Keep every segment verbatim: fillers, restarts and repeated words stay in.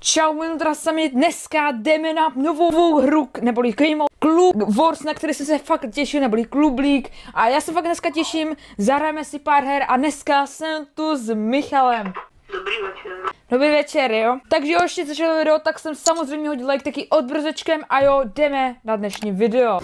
Čau, milí sami, dneska jdeme na novou hru, neboli Game Club Wars, na který jsem se fakt těšil, neboli Klublík. A já se fakt dneska těším, zahrajeme si pár her a dneska jsem tu s Michalem. Dobrý večer. Dobrý večer, jo. Takže jo, ještě začal video, tak jsem samozřejmě hodil like taky odbrzečkem a jo, jdeme na dnešní video.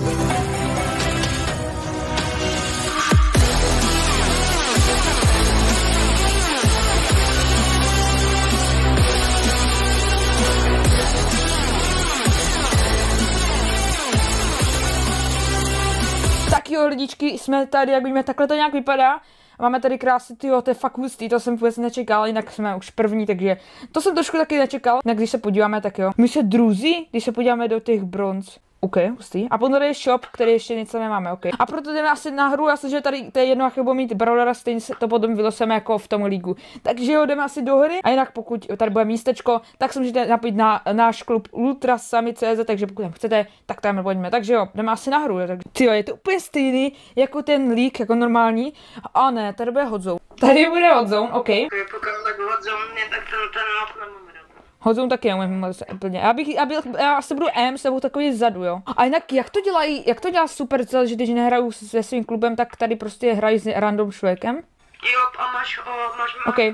Tak jo, lidičky, jsme tady, jak vidíme, takhle to nějak vypadá. Máme tady krásy, tyjo, to je fakt hustý, to jsem vůbec nečekal, jinak jsme už první, takže to jsem trošku taky nečekal. Jinak když se podíváme, tak jo. My se druzí, když se podíváme do těch bronz. OK, hustý. A potom tady je shop, který ještě něco nemáme, OK. A proto jdeme asi na hru, asi, že tady to je jedno, jak budu mít brawlera, stejně se to potom vylosujeme jako v tom lígu. Takže jo, jdeme asi do hry. A jinak pokud tady bude místečko, tak se můžete napojit na náš klub ultrasami tečka cz, takže pokud tam chcete, tak tam pojďme. Takže jo, jdeme asi na hru. Takže tyjo, je to úplně stejný jako ten lík, jako normální. A ne, tady bude hotzone. Tady bude hotzone, OK. Pokud tak hodzone, tak ten ten map nemám. Hodzone taky neumím moc úplně. Já bych, já, bych, já asi budu M, s tebou takový zadu, jo. A jinak, jak to dělají, jak to dělá Supercell, že když nehraju se svým klubem, tak tady prostě hrají s random člověkem? Jo, a máš o, máš, máš okay. o,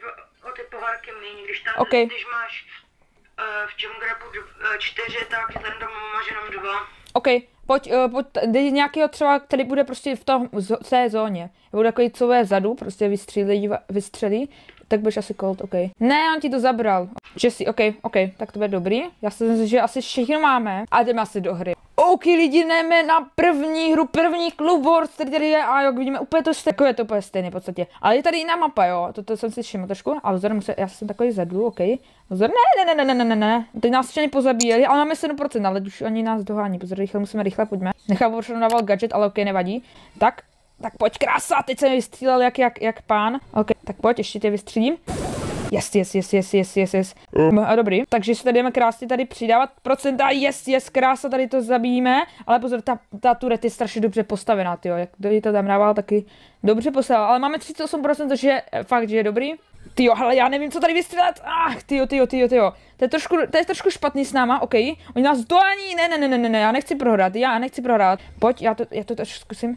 o ty pohárky méně, když tam, okay. když máš uh, v čem grabu čtyři, tak ten tam máš jenom dva. OK, pojď, uh, pojď, dej nějakého třeba, který bude prostě v, tom, v té zóně. Bude takový, co je vzadu, prostě vystřelí, vystřelí. Tak budeš asi Colt, OK. Ne, on ti to zabral. Jesse, OK, OK, tak to bude dobrý. Já si myslím, že asi všechno máme. A jdeme asi do hry. OK, lidi, jdeme na první hru, první Club Wars, který tady je, a jak vidíme, úplně to stejné, je to úplně stejné v podstatě. Ale je tady jiná mapa, jo, toto jsem si všiml trošku, ale vzor, musím, já jsem takový zadu, OK. Vzor, ne, ne, ne, ne, ne, ne, ne, teď nás všichni pozabíjeli, ale máme sedm procent, ale už oni nás dohání, pozor, rychle, musíme rychle, pojďme. Nechápu, proč dával gadget, ale OK, nevadí. Tak. Tak pojď, krása, teď jsem vystřílel jak, jak, jak pán. OK, tak pojď, ještě tě vystřílím. Yes, yes, yes, yes, yes, yes, yes. Mm. A dobrý, takže si tady jdeme krásně tady přidávat procenta, yes, yes, krása, tady to zabijíme. Ale pozor, ta, ta turret je strašně dobře postavená, tyjo, jak to tam dával, taky dobře postavil. Ale máme třicet osm procent, což je fakt, že je dobrý. Tyjo, ale já nevím, co tady vystřelat. Ach, tyjo, tyjo, tyjo, tyjo. To je trošku, to je trošku špatný s náma, OK. Oni nás doání, ne, ne, ne, ne, ne, já nechci prohrát, já nechci prohrát. Pojď, já to, já to trošku zkusím.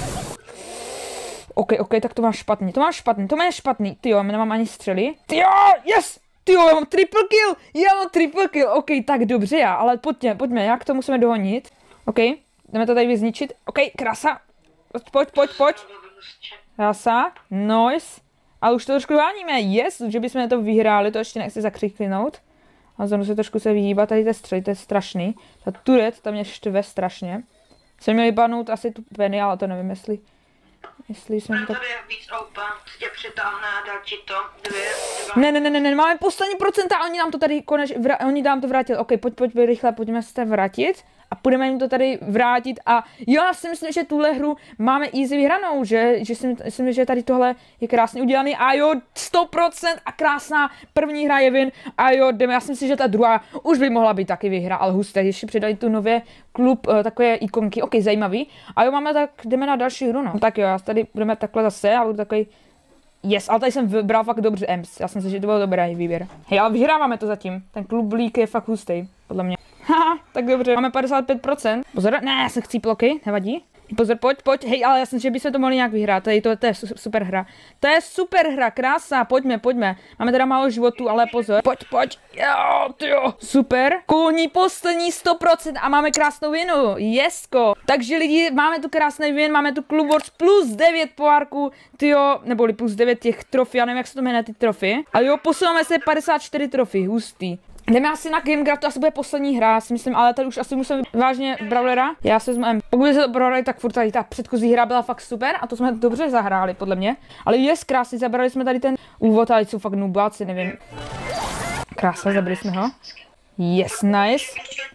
OK, OK, tak to máš špatný, to máš špatný, to máš špatný, tyjo, já nemám ani střely. Tyjo, yes, tyjo, já mám triple kill, já mám triple kill, OK, tak dobře já, ale pojďme, pojďme, jak to musíme dohonit. OK, jdeme to tady vyzničit, OK, krása, pojď, pojď, pojď. Krása, nice, ale už to trošku doháníme, yes, že bychom to vyhráli, to ještě nechci zakřiklinout. A znovu se trošku se vyhýbat, tady to střely, to je strašný, ta turret, ta mě štve strašně. Jsme měli banout asi tu Penny, ale to nevím, jestli... Jestli jsem to... tak... Tady je víc open, tě přitáhne a dá ti to dvě, dva. Ne, ne, ne, ne, ne, máme poslední procenta, oni nám to tady konec, vra... oni nám to vrátili. OK, pojď, pojď, pojď rychle, pojďme se to vrátit a půjdeme jim to tady vrátit a jo, já si myslím, že tuhle hru máme easy vyhranou, že, že si myslím, že tady tohle je krásně udělaný a jo, sto procent a krásná první hra je win a jo, jdeme, já si myslím, že ta druhá už by mohla být taky vyhra, ale husté, ještě přidali tu nově klub, uh, takové ikonky, OK, zajímavý. A jo, máme tak, jdeme na další hru, no. Tak jo, já tady budeme takhle zase a budu takový, yes, ale tady jsem vybral fakt dobře Ems, já jsem si, že to byl dobrý výběr. Hej, ale vyhráváme to zatím, ten Klublík je fakt hustý, podle mě. Haha, tak dobře, máme padesát pět procent. Pozor, ne, já jsem chcípl, OK, nevadí. Pozor, pojď, pojď, hej, ale já jsem, že bychom to mohli nějak vyhrát, tady to, to je super hra. To je super hra, krása, pojďme, pojďme. Máme teda málo životů, ale pozor. Pojď, pojď, jo, tyjo, super. Kůlní poslední sto procent a máme krásnou vinu, jesko. Takže lidi, máme tu krásný win, máme tu Club Wars plus devět pohárků, tyjo, neboli plus devět těch trofí, já nevím, jak se to jmenuje ty trofy. Ale jo, posouváme se padesát čtyři trofí, hustý. Jdeme asi na Gamegraph, to asi bude poslední hra, si myslím, ale tady už asi musím vážně brawlera. Já se vezmu M. Pokud se to prohrali, tak furt tady ta předchozí hra byla fakt super a to jsme dobře zahráli, podle mě. Ale je krásný, zabrali jsme tady ten úvod, ale jsou fakt nubáci, nevím. Krása, zabili jsme ho. Yes, nice.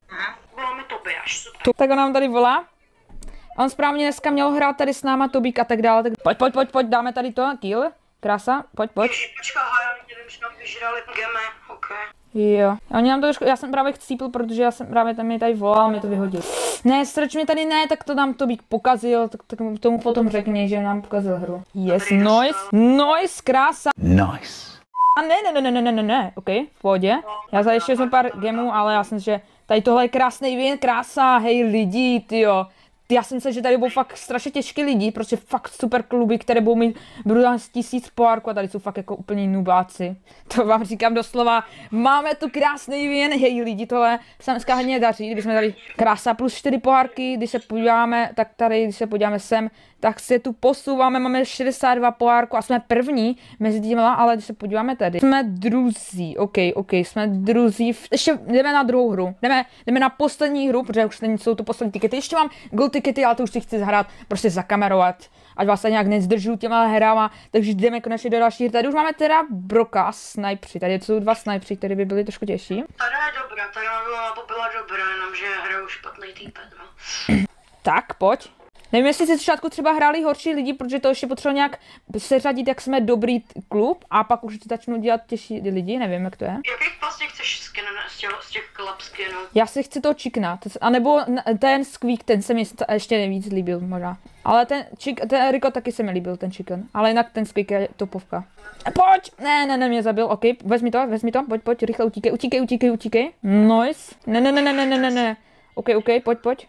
Tak on nám tady volá. On správně dneska měl hrát tady s náma Tobík a tak dále, tak pojď, pojď, pojď, pojď, dáme tady to, kill. Krása, pojď, pojď. Počkej, já nevím, že nám vyžrali gemy, OK. Jo, a oni nám to trošku, já jsem právě chcípl, protože já jsem právě tam mě tady volal, mě to vyhodil. Ne, srč mě tady ne, tak to nám Tobík pokazil, tak, tak tomu potom řekni, že nám pokazil hru. Yes, nice, nice, krása. Nice. A ne, ne, ne, ne, ne, ne, ne, ne, ok, v pohodě. Já za ještě jsem pár gemů, ale já jsem si, že tady tohle je krásný vin, krása, hej lidi, tyjo. Já jsem myslel, že tady budou fakt strašně těžké lidi, prostě fakt super kluby, které budou mít budou tisíc pohárku a tady jsou fakt jako úplně nubáci. To vám říkám doslova, máme tu krásný vin, hej lidi, tohle se dneska hodně daří, kdybychom tady krása plus čtyři pohárky, když se podíváme, tak tady, když se podíváme sem, tak se tu posouváme, máme šedesát dva pohárku a jsme první mezi těmi, ale když se podíváme tady, jsme druzí, ok, ok, jsme druzí, ještě jdeme na druhou hru, jdeme, jdeme na poslední hru, protože už není, jsou to poslední tikety, ještě mám gold tikety, ale to už si chci zahrát, prostě zakamerovat, ať vás tady nějak nezdržu těma hrama, takže jdeme konečně do další hry. Tady už máme teda Broka, snajpři, tady jsou dva snajpři, které by byly trošku těžší. Tady je dobrá, tady byla dobrá, jenomže hrajou špatný týpek, no. Tak, pojď. Nevím, jestli si začátku třeba hráli horší lidi, protože to ještě potřeba nějak seřadit, jak jsme dobrý klub a pak už začnou dělat těžší lidi, nevím, jak to je. Jakých vlastně chceš skin z těch, z těch club skinů? Já si chci toho Chickna, anebo ten Squeak, ten se mi ještě nejvíc líbil možná. Ale ten, chick, ten Rico taky se mi líbil, ten Chicken, ale jinak ten Squeak je topovka. Pojď! Ne, ne, ne, mě zabil, ok, vezmi to, vezmi to, pojď, pojď, rychle utíkej, utíkej, utíkej, utíkej. Nice. Ne, ne, ne, ne, ne, ne, ne, ne. Ok, ok, pojď, pojď.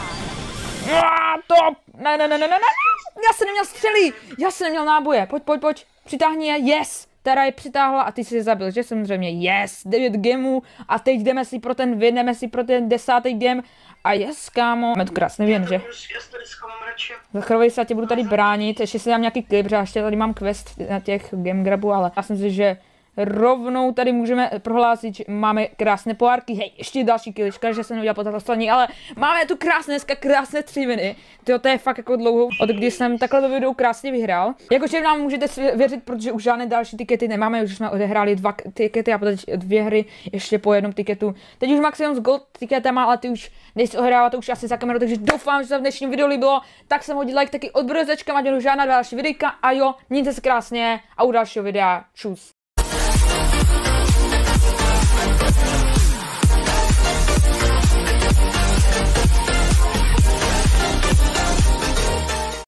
Ah, top! Ne, ne, ne, ne, ne, ne, já jsem neměl střely, já jsem neměl náboje, pojď, pojď, pojď, přitáhni je, yes, Tara je přitáhla a ty jsi je zabil, že samozřejmě, yes, devět gemů a teď jdeme si pro ten win, jdeme si pro ten desátý gem a yes, kámo, máme tu krásný win, že? Za chvíli se tě budu tady bránit, ještě si dám nějaký klip, že ještě tady mám quest na těch game grabů, ale já jsem si, že rovnou tady můžeme prohlásit, že máme krásné pohárky, hej, ještě další kill, škoda, že jsem neudělal po tato ale máme tu krásné, dneska krásné tři viny, tyjo, to je fakt jako dlouho, od kdy jsem takhle ve videu krásně vyhrál. Jakože nám můžete věřit, protože už žádné další tikety nemáme, už jsme odehráli dva tikety a potom dvě hry ještě po jednom tiketu. Teď už maximum s gold tiketama, ale ty už nejsi ohrávat, to už asi za kamerou, takže doufám, že se v dnešním videu líbilo, tak jsem hodil like taky od brozečka, ať žádná další videjka a jo, mějte se krásně a u dalšího videa, čus.